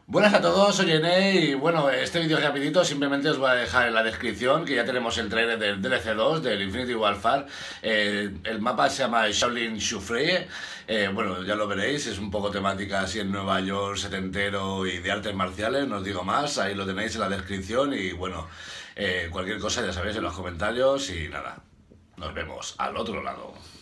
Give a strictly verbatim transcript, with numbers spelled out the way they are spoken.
Buenas a todos, soy Ene y bueno, este vídeo rapidito simplemente os voy a dejar en la descripción que ya tenemos el trailer del D L C dos, del Infinity Warfare. Eh, el mapa se llama Shaolin Shufrei. Eh, bueno, ya lo veréis, es un poco temática así en Nueva York, setentero y de artes marciales, no os digo más, ahí lo tenéis en la descripción y bueno, eh, cualquier cosa ya sabéis en los comentarios y nada, nos vemos al otro lado.